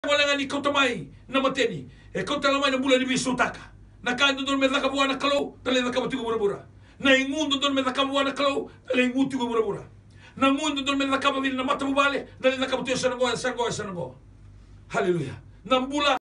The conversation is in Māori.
wala ni kau tamai na mateni e kau talamai na bula ni bisutaka na kain don me daka buana kalau tale daka batigo bura na ingundo don me daka buana kalau tale inguti go bura na mundo don me daka bavil na mata bubale tale daka batigo sango haleluya na bula